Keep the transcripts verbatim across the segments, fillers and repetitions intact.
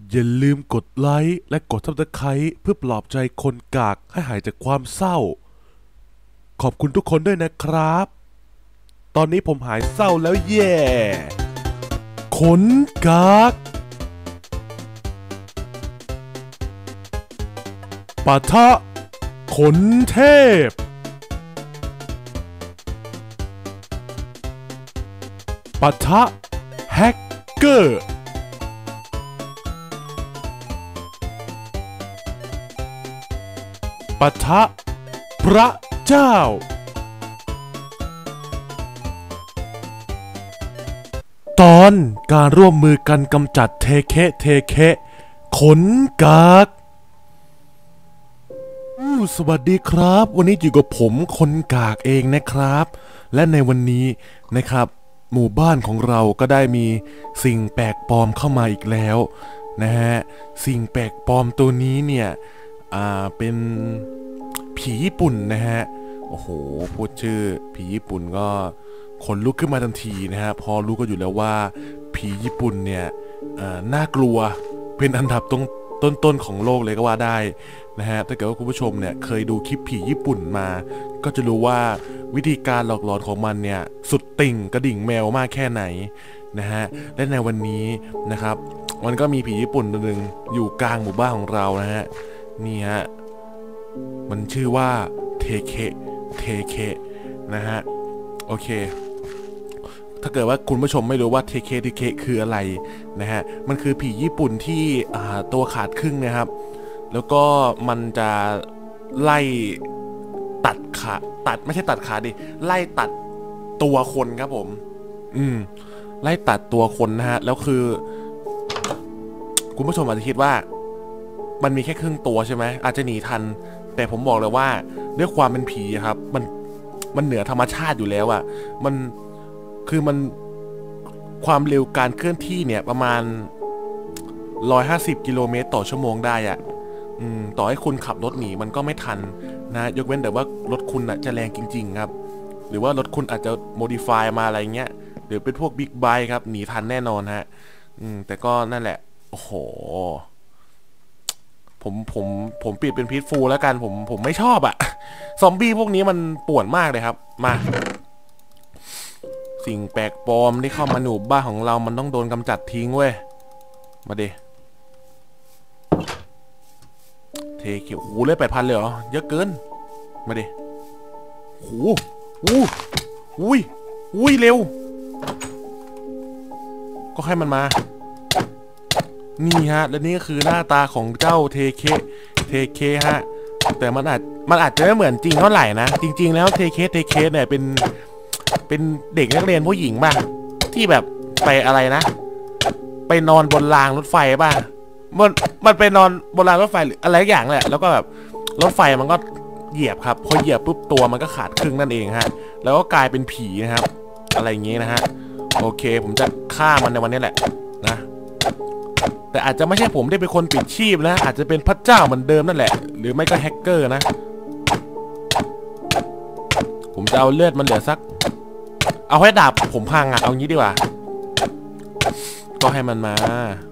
อย่าลืมกดไลค์และกดซับสไครต์เพื่อปลอบใจคนกากให้หายจากความเศร้าขอบคุณทุกคนด้วยนะครับตอนนี้ผมหายเศร้าแล้วแย่ขนกากปะทะขนเทพปะทะแฮกเกอร์ปะทะพระเจ้าตอนการร่วมมือกันกำจัดเทเคเทเคขนกากสวัสดีครับวันนี้อยู่กับผมคนกากเองนะครับและในวันนี้นะครับหมู่บ้านของเราก็ได้มีสิ่งแปลกปลอมเข้ามาอีกแล้วนะฮะสิ่งแปลกปลอมตัวนี้เนี่ยอ่าเป็นผีญี่ปุ่นนะฮะโอ้โหพูดชื่อผีญี่ปุ่นก็ขนลุกขึ้นมาทันทีนะฮะพอรู้ก็อยู่แล้วว่าผีญี่ปุ่นเนี่ยน่ากลัวเป็นอันดับต้นๆของโลกเลยก็ว่าได้นะฮะถ้าเกิดว่าคุณผู้ชมเนี่ยเคยดูคลิปผีญี่ปุ่นมาก็จะรู้ว่าวิธีการหลอกหลอนของมันเนี่ยสุดติ่งกระดิ่งแมวมากแค่ไหนนะฮะและในวันนี้นะครับมันก็มีผีญี่ปุ่นตัวหนึ่งอยู่กลางหมู่บ้านของเรานะฮะนี่ฮะมันชื่อว่าเทเคเทเคนะฮะโอเคถ้าเกิดว่าคุณผู้ชมไม่รู้ว่าเทเคเทเคคืออะไรนะฮะมันคือผีญี่ปุ่นที่ตัวขาดครึ่งนะครับแล้วก็มันจะไล่ตัดขาตัดไม่ใช่ตัดขาดิไล่ตัดตัวคนครับผมอืมไล่ตัดตัวคนนะฮะแล้วคือคุณผู้ชมอาจจะคิดว่ามันมีแค่ครึ่งตัวใช่ไหมอาจจะหนีทันแต่ผมบอกเลยว่าด้วยความเป็นผีครับมันมันเหนือธรรมชาติอยู่แล้วอะมันคือมันความเร็วการเคลื่อนที่เนี่ยประมาณหนึ่งร้อยห้าสิบกิโลเมตรต่อชั่วโมงได้อะอืมต่อให้คุณขับรถหนีมันก็ไม่ทันนะยกเว้นแต่ว่ารถคุณอะจะแรงจริงๆครับหรือว่ารถคุณอาจจะโมดิฟายมาอะไรเงี้ยหรือเป็นพวกบิ๊กไบค์ครับหนีทันแน่นอนฮะอืมแต่ก็นั่นแหละโอ้โหผมผมผมปิดเป็นพีทฟูลแล้วกันผมผมไม่ชอบอะซอมบี้พวกนี้มันป่วนมากเลยครับมาสิ่งแปลกปลอมที่เข้ามาหนูบ้านของเรามันต้องโดนกำจัดทิ้งเว้ยมาดิเทเขียวโอ้โหเลยแปดพันเลยเหรอเยอะเกินมาดิโอ้โหอุ้ยอุ้ยเร็วก็ให้มันมานี่ฮะและนี่ก็คือหน้าตาของเจ้าเทเคเทเคฮะแต่มันอาจมันอาจจะไม่เหมือนจริงเท่าไหร่นะจริงๆแล้วเทเคเทเคเนี่ยเป็นเป็นเด็กนักเรียนผู้หญิงป่ะที่แบบไปอะไรนะไปนอนบนรางรถไฟป่ะมันมันไปนอนบนรางรถไฟหรืออะไรอย่างแหละแล้วก็แบบรถไฟมันก็เหยียบครับพอเหยียบปุ๊บตัวมันก็ขาดครึ่งนั่นเองฮะแล้วก็กลายเป็นผีนะครับอะไรอย่างงี้นะฮะโอเคผมจะฆ่ามันในวันนี้แหละนะแต่อาจจะไม่ใช่ผมได้เป็นคนปิดชีพนะอาจจะเป็นพระเจ้าเหมือนเดิมนั่นแหละหรือไม่ก็แฮกเกอร์นะผมจะเอาเลือดมันเหลือสักเอาให้ดาบผมพังอ่ะเอางี้ดีกว่าก็ให้มันมา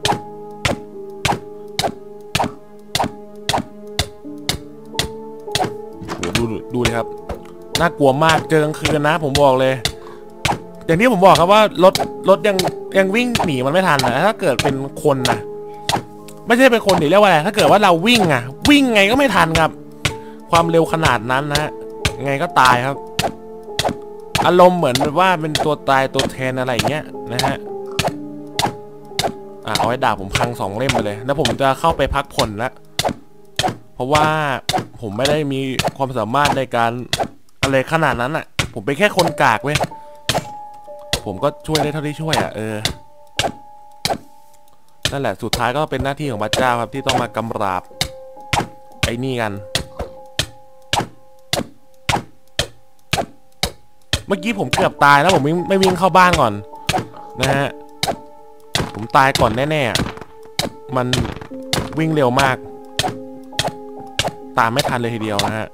ดูดูเลยครับน่ากลัวมากเจอกลางคืนนะผมบอกเลยอย่างที่ผมบอกครับว่ารถรถยังยังวิ่งหนีมันไม่ทันนะถ้าเกิดเป็นคนนะไม่ใช่เป็นคนหนีเรียกว่าอะไรถ้าเกิดว่าเราวิ่งอ่ะวิ่งไงก็ไม่ทันครับความเร็วขนาดนั้นนะไงก็ตายครับอารมณ์เหมือนว่าเป็นตัวตายตัวแทนอะไรเงี้ยนะฮะอ่ะเอาไว้ด่าผมพังสองเล่มไปเลยแล้วผมจะเข้าไปพักผ่อนแล้วเพราะว่าผมไม่ได้มีความสามารถในการอะไรขนาดนั้นอ่ะผมเป็นแค่คนกากเว้ยผมก็ช่วยได้เท่าที่ช่วยอ่ะเออนั่นแหละสุดท้ายก็เป็นหน้าที่ของพระเจ้าครับที่ต้องมากำราบไอ้นี่กันเมื่อกี้ผมเกือบตายแล้วผมไม่วิ่งเข้าบ้านก่อนนะฮะผมตายก่อนแน่ๆมันวิ่งเร็วมากตามไม่ทันเลยทีเดียวนะฮะ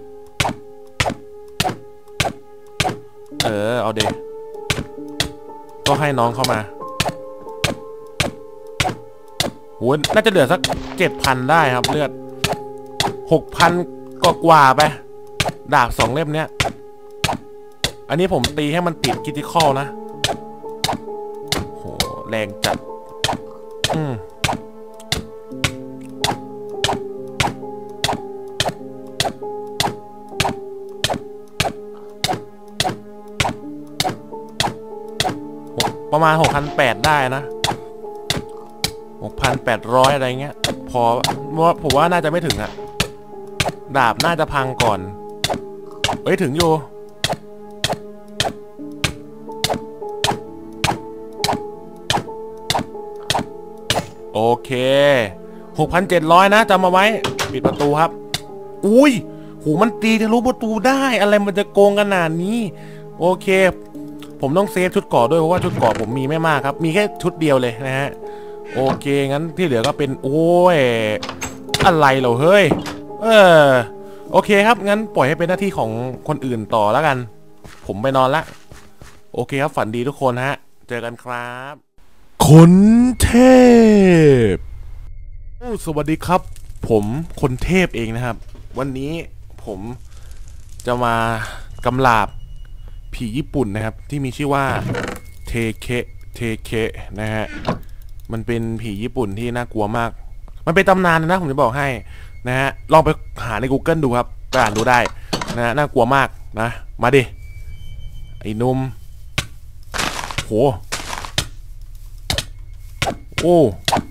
เออเอาเดก็ให้น้องเข้ามาโหน่าจะเหลือสักเจ็ดพันได้ครับเลือดหกพันก็กว่าไปดาบสองเล่มเนี้ยอันนี้ผมตีให้มันติดคิติคอลนะโหแรงจัดอืมประมาณ หกพันแปดร้อย ได้นะ หกพันแปดร้อย อะไรเงี้ยพอว่าผมว่าน่าจะไม่ถึงอะดาบน่าจะพังก่อนเอ้ยถึงอยู่โอเค หกพันเจ็ดร้อย นะจำมาไว้ปิดประตูครับอุ้ยหูมันตีทะลุประตูได้อะไรมันจะโกงขนาดนี้โอเคผมต้องเซฟชุดเกราะด้วยเพราะว่าชุดเกราะผมมีไม่มากครับมีแค่ชุดเดียวเลยนะฮะโอเคงั้นที่เหลือก็เป็นโอ้ยอะไรเหรอเฮ้ยเออโอเคครับงั้นปล่อยให้เป็นหน้าที่ของคนอื่นต่อแล้วกันผมไปนอนละโอเคครับฝันดีทุกคนฮะเจอกันครับคนเทพโอ้สวัสดีครับผมคนเทพเองนะครับวันนี้ผมจะมากำราบผีญี่ปุ่นนะครับที่มีชื่อว่าเทเคเทเคนะฮะมันเป็นผีญี่ปุ่นที่น่ากลัวมากมันเป็นตำนานนะผมจะบอกให้นะฮะลองไปหาใน Google ดูครับไปอ่านดูได้นะฮะน่ากลัวมากนะมาดิไอ้นุ่มโหโอ้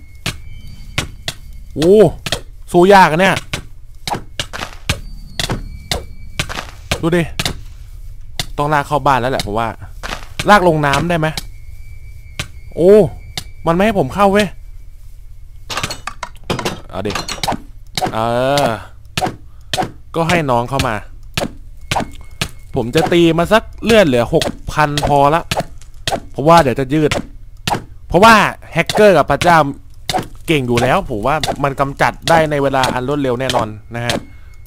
โอ้สู้ยากกันเนี่ยดูดิต้องลากเข้าบ้านแล้วแหละผมว่าลากลงน้ำได้ไหมโอ้มันไม่ให้ผมเข้าเว้ยเอาดิเออก็ให้น้องเข้ามาผมจะตีมาสักเลือดเหลือหกพันพอละเพราะว่าเดี๋ยวจะยืดเพราะว่าแฮกเกอร์กับพระเจ้าเก่งอยู่แล้วผมว่ามันกำจัดได้ในเวลาอันรวดเร็วแน่นอนนะฮะ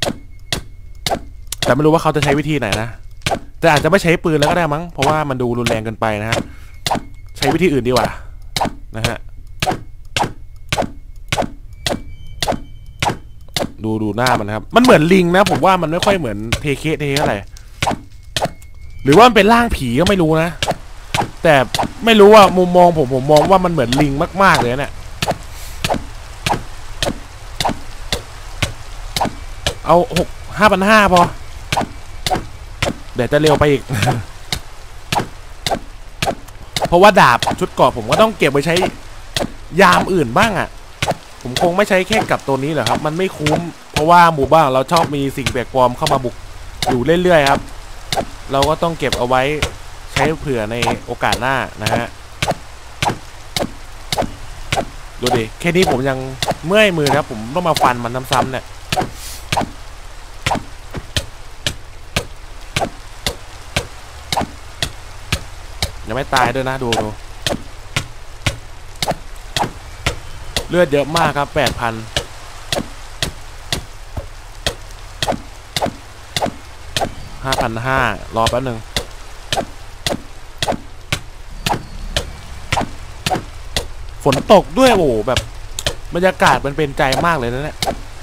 แต่ไม่รู้ว่าเขาจะใช้วิธีไหนนะแต่อาจจะไม่ใช้ปืนแล้วก็ได้มั้งเพราะว่ามันดูรุนแรงเกินไปนะฮะใช้วิธีอื่นดีกว่านะฮะดูดูหน้ามันครับมันเหมือนลิงนะผมว่ามันไม่ค่อยเหมือนเทเคเทเท่าไหร่หรือว่ามันเป็นร่างผีก็ไม่รู้นะแต่ไม่รู้ว่ามุมมองผมผมมองว่ามันเหมือนลิงมากๆเลยเนี่ยเอาหกห้าพันห้าพอเดี๋ยวจะเร็วไปอีก เพราะว่าดาบชุดเกราะผมก็ต้องเก็บไว้ใช้ยามอื่นบ้างอ่ะผมคงไม่ใช้แค่กับตัวนี้หรอกครับมันไม่คุ้มเพราะว่าหมู่บ้านเราชอบมีสิ่งแปลกปลอมเข้ามาบุกอยู่เรื่อยๆครับเราก็ต้องเก็บเอาไว้ใช้เผื่อในโอกาสหน้านะฮะดูดิแค่นี้ผมยังเมื่อยมือครับผมต้องมาฟันมันซ้ำๆเนี่ยยังไม่ตายด้วยนะดูดูเลือดเยอะมากครับแปดพันห้าพันห้ารอแป๊บหนึ่งฝนตกด้วยโอ้โหแบบบรรยากาศมันเป็นใจมากเลยนะเนี่ย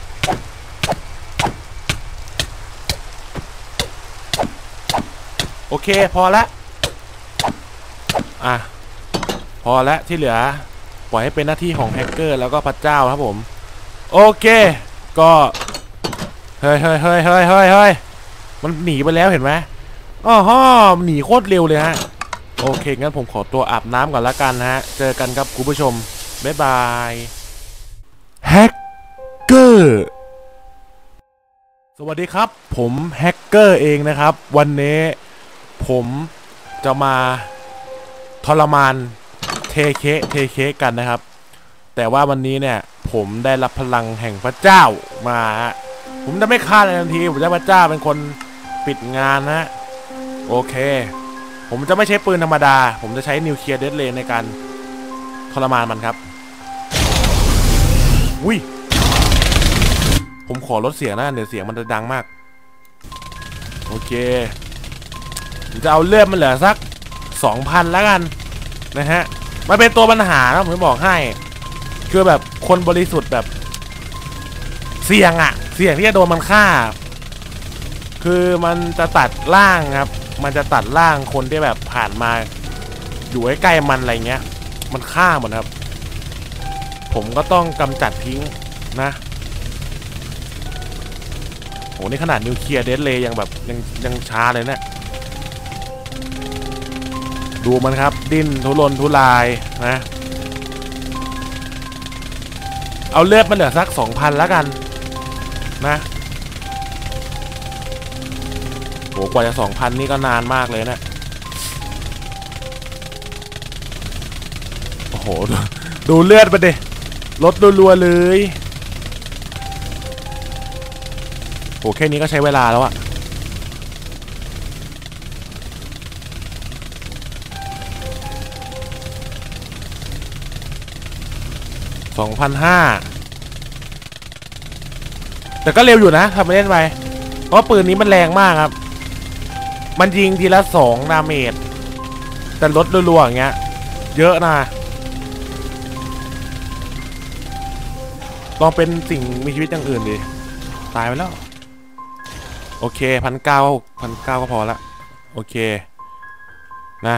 โอเคพอละอ่ะพอละที่เหลือปล่อยให้เป็นหน้าที่ของแฮกเกอร์แล้วก็พระเจ้าครับผมโอเคก็เฮ้ยเฮ้ยเฮ้ยเฮ้ยเฮ้ยเฮ้ยมันหนีไปแล้วเห็นไหมอ๋อฮะหนีโคตรเร็วเลยฮะโอเคงั้นผมขอตัวอาบน้ำก่อนละกันฮะเจอกันครับคุณผู้ชมบ๊ายบายแฮกเกอร์สวัสดีครับผมแฮกเกอร์เองนะครับวันนี้ผมจะมาทรมานเทเคเทเคกันนะครับแต่ว่าวันนี้เนี่ยผมได้รับพลังแห่งพระเจ้ามาผมจะไม่ฆ่าเลยทันทีผมจะพระเจ้าเป็นคนปิดงานนะโอเคผมจะไม่ใช้ปืนธรรมดาผมจะใช้นิวเคลียร์เดดเลนในการทรมานมันครับอุ้ยผมขอลดเสียงนะเดี๋ยวเสียงมันจะดังมากโอเคจะเอาเลือดมันเหลือสัก สองพัน แล้วกันนะฮะมันเป็นตัวปัญหานะผมจะบอกให้คือแบบคนบริสุทธิ์แบบเสี่ยงอะเสี่ยงที่จะโดนมันฆ่าคือมันจะตัดร่างครับมันจะตัดร่างคนที่แบบผ่านมาอยู่ใกล้ๆมันอะไรเงี้ยมันฆ่าหมดครับผมก็ต้องกำจัดทิ้งนะโหนี่ขนาดนิวเคลียร์เดดเลยยังแบบยังยังช้าเลยเนะี่ยดูมันครับดิ้นทุรนทุรายนะเอาเลือดมาเหลือสัก สองพัน แล้วกันนะโหกว่าจะ สองพัน นี่ก็นานมากเลยนะโอ้โหดูดูเลือดไปดิลดรัวๆเลยโหแค่นี้ก็ใช้เวลาแล้วอะสองพันห้าแต่ก็เร็วอยู่นะทำไปเล่นไปเพราะปืนนี้มันแรงมากครับมันยิงทีละสองดาเมจแต่ลดรัวๆอย่างเงี้ยเยอะนะลองเป็นสิ่งมีชีวิตอย่างอื่นดิตายไปแล้วโอเคพันเก้าพันเก้าก็พอละโอเคนะ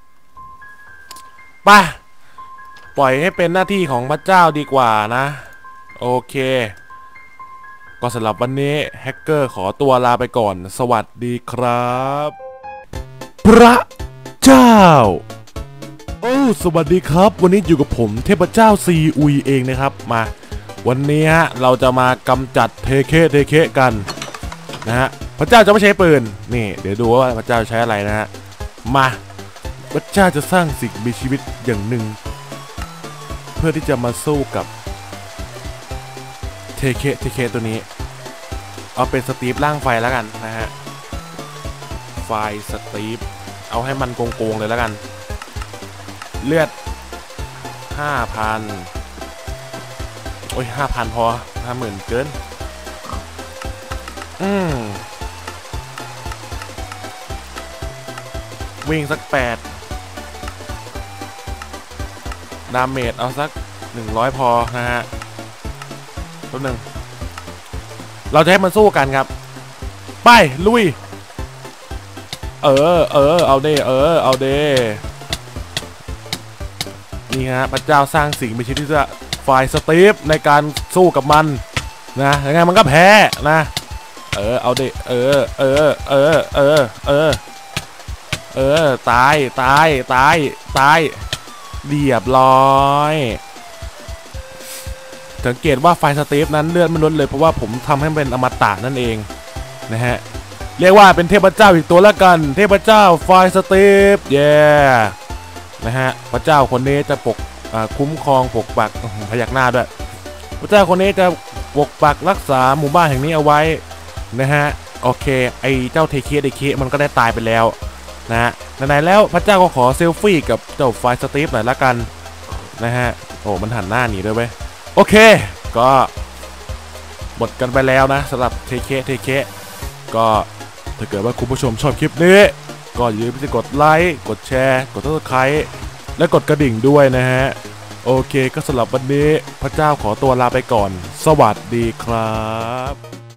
ไปปล่อยให้เป็นหน้าที่ของพระเจ้าดีกว่านะโอเคก็สำหรับวันนี้แฮกเกอร์ขอตัวลาไปก่อนสวัสดีครับพระเจ้าโอ้สวัสดีครับวันนี้อยู่กับผมเทพเจ้าซีอุยเองนะครับมาวันนี้ฮะเราจะมากำจัดเทเคเทเคกันนะฮะพระเจ้าจะไม่ใช้ปืนนี่เดี๋ยวดูว่าพระเจ้าใช้อะไรนะฮะมาพระเจ้าจะสร้างสิ่งมีชีวิตอย่างหนึ่งเพื่อที่จะมาสู้กับเทเคเทเคตัวนี้เอาเป็นสตีฟร่างไฟแล้วกันนะฮะไฟสตีฟเอาให้มันโกงๆเลยแล้วกันเลือด ห้าพัน โอ้ย ห้าพัน พอ ห้าหมื่น เกินอืมวิ่งสักแปดดาเมจเอาสักหนึ่งร้อยพอนะฮะตัวหนึ่งเราจะให้มันสู้กันครับไปลุยเออเออเอาเด้เออเอาเด้นี่ฮะพระเจ้าสร้างสิ่งมีชีวิตที่จะไฟสตีฟในการสู้กับมันนะยังไงมันก็แพ้นะเออเอาเด้เออเออเออเออเออเออตายตายตายตายเรียบร้อยสังเกตว่าไฟสตีฟนั้นเลือดไม่ลดเลยเพราะว่าผมทำให้เป็นอมตะนั่นเองนะฮะเรียกว่าเป็นเทพเจ้าอีกตัวละกันเทพเจ้าไฟสตีฟเย้นะฮะพระเจ้าคนนี้จะปกคุ้มครองปกปักพยักหน้าด้วยพระเจ้าคนนี้จะปกปักรักษาหมู่บ้านแห่งนี้เอาไว้นะฮะโอเคไอเจ้าเทเคเดเคมันก็ได้ตายไปแล้วนะฮะไหนๆแล้วพระเจ้าก็ขอเซลฟี่กับเจ้าไฟสตีฟหน่อยละกันนะฮะโอ้มันหันหน้าหนีด้วยเว้ยโอเคก็หมดกันไปแล้วนะสำหรับเทเคเทเคก็ถ้าเกิดว่าคุณผู้ชมชอบคลิปนี้ก็อย่าลืมที่กดไลค์กดแชร์กดซับสไครบ์และกดกระดิ่งด้วยนะฮะโอเคก็สำหรับวันนี้พระเจ้าขอตัวลาไปก่อนสวัสดีครับ